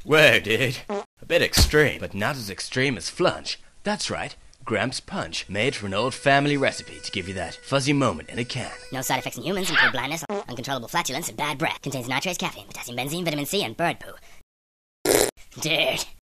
Whoa, dude. A bit extreme, but not as extreme as Flunch. That's right. Gramps Punch, made from an old family recipe to give you that fuzzy moment in a can. No side effects in humans, include blindness, uncontrollable flatulence, and bad breath. Contains nitrates, caffeine, potassium benzene, vitamin C, and bird poo. Dude.